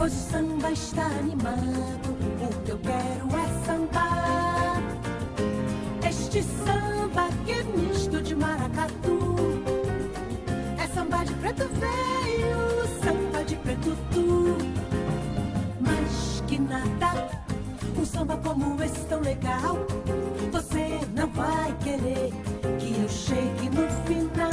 pois o samba está animado. O que eu quero é sambar. Este samba que é misto de maracatu. É samba de preto veio, samba de preto tu. Mas que nada, um samba como esse tão legal, você não vai querer que eu chegue no final.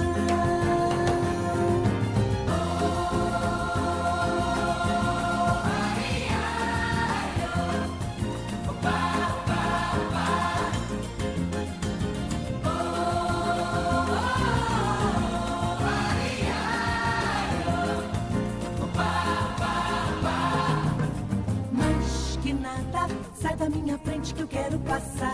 Sai da minha frente que eu quero passar.